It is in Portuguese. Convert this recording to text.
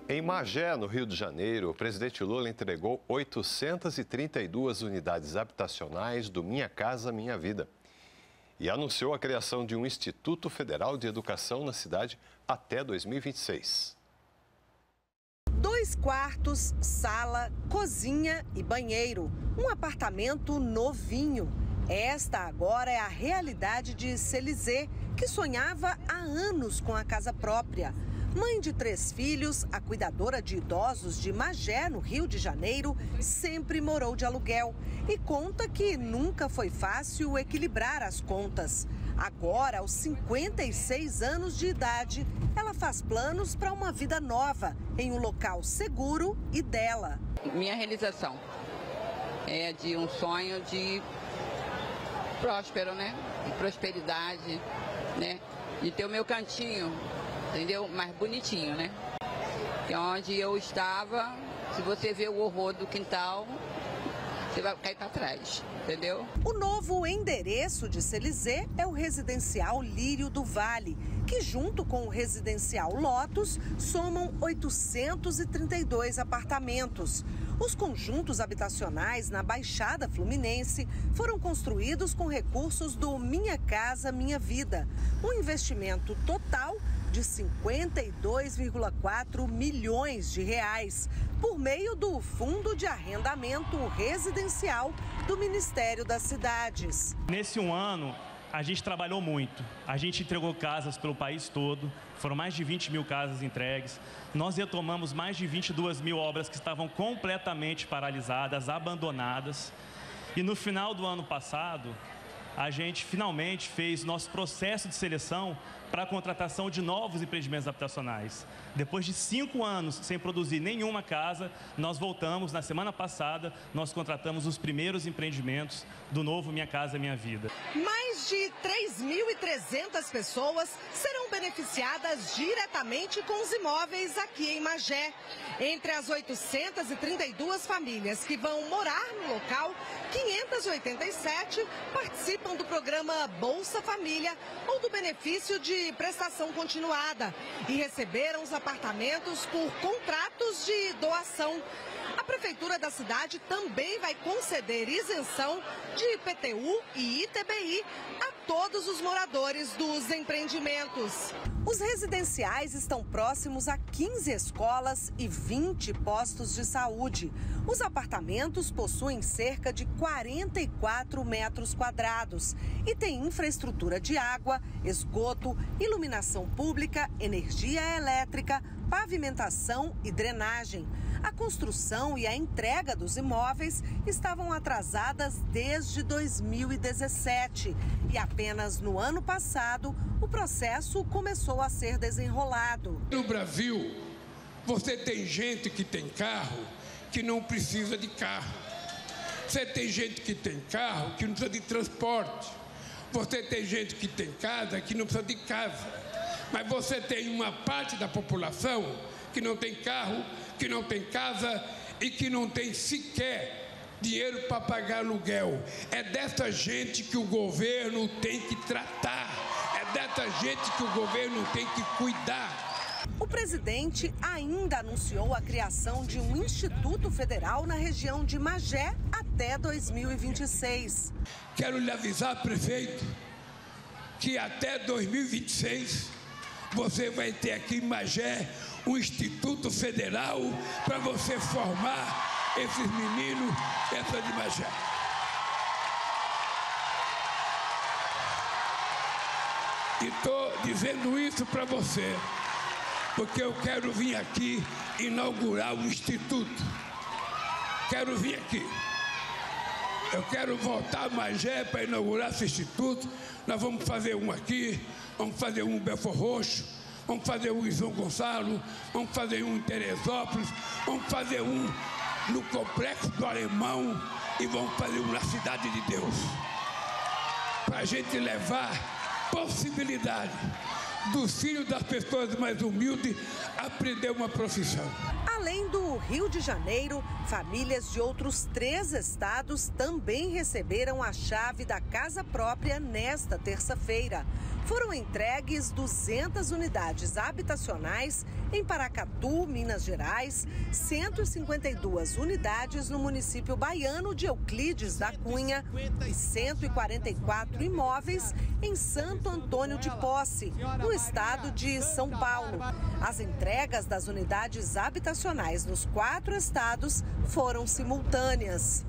Em Magé, no Rio de Janeiro, o presidente Lula entregou 832 unidades habitacionais do Minha Casa Minha Vida e anunciou a criação de um Instituto Federal de Educação na cidade até 2026. 2 quartos, sala, cozinha e banheiro. Um apartamento novinho. Esta agora é a realidade de Celizê, que sonhava há anos com a casa própria. Mãe de 3 filhos, a cuidadora de idosos de Magé, no Rio de Janeiro, sempre morou de aluguel e conta que nunca foi fácil equilibrar as contas. Agora, aos 56 anos de idade, ela faz planos para uma vida nova, em um local seguro e dela. Minha realização é de um sonho de próspero, né? De prosperidade, né? De ter o meu cantinho, entendeu? Mais bonitinho, né? Que é onde eu estava, se você vê o horror do quintal, você vai cair para trás, entendeu? O novo endereço de Celizê é o residencial Lírio do Vale, que junto com o residencial Lotus somam 832 apartamentos. Os conjuntos habitacionais na Baixada Fluminense foram construídos com recursos do Minha Casa Minha Vida, um investimento total de 52,4 milhões de reais, por meio do Fundo de Arrendamento Residencial do Ministério das Cidades. Nesse um ano, a gente trabalhou muito. A gente entregou casas pelo país todo, foram mais de 20 mil casas entregues. Nós retomamos mais de 22 mil obras que estavam completamente paralisadas, abandonadas. E no final do ano passado, a gente finalmente fez nosso processo de seleção para a contratação de novos empreendimentos habitacionais. Depois de 5 anos sem produzir nenhuma casa, nós voltamos, na semana passada, nós contratamos os primeiros empreendimentos do novo Minha Casa Minha Vida. Mais de 3.300 pessoas serão beneficiadas diretamente com os imóveis aqui em Magé. Entre as 832 famílias que vão morar no local, 587 participam do programa Bolsa Família ou do benefício de prestação continuada e receberam os apartamentos por contratos de doação. A Prefeitura da cidade também vai conceder isenção de IPTU e ITBI a todos os moradores dos empreendimentos. Os residenciais estão próximos a 15 escolas e 20 postos de saúde. Os apartamentos possuem cerca de 44 metros quadrados e têm infraestrutura de água, esgoto, iluminação pública, energia elétrica, pavimentação e drenagem. A construção e a entrega dos imóveis estavam atrasadas desde 2017 e apenas no ano passado o processo começou a ser desenrolado. No Brasil, você tem gente que tem carro que não precisa de carro. Você tem gente que tem carro que não precisa de transporte. Você tem gente que tem casa que não precisa de casa. Mas você tem uma parte da população que não tem carro, que não tem casa e que não tem sequer dinheiro para pagar aluguel. É dessa gente que o governo tem que tratar. É dessa gente que o governo tem que cuidar. O presidente ainda anunciou a criação de um Instituto Federal na região de Magé até 2026. Quero lhe avisar, prefeito, que até 2026 você vai ter aqui em Magé um Instituto Federal para você formar esses meninos, essa de Magé. E estou dizendo isso para você, porque eu quero vir aqui inaugurar o Instituto. Quero vir aqui. Eu quero voltar a Magé para inaugurar esse Instituto. Nós vamos fazer um aqui, vamos fazer um em Belford Roxo, vamos fazer um em São Gonçalo, vamos fazer um em Teresópolis, vamos fazer um no Complexo do Alemão e vamos fazer um na Cidade de Deus. Para a gente levar possibilidade dos filhos das pessoas mais humildes aprender uma profissão. Além do Rio de Janeiro, famílias de outros 3 estados também receberam a chave da casa própria nesta terça-feira. foram entregues 200 unidades habitacionais em Paracatu, Minas Gerais, 152 unidades no município baiano de Euclides da Cunha e 144 imóveis em Santo Antônio de Posse, no estado de São Paulo. As entregas das unidades habitacionais nos 4 estados foram simultâneas.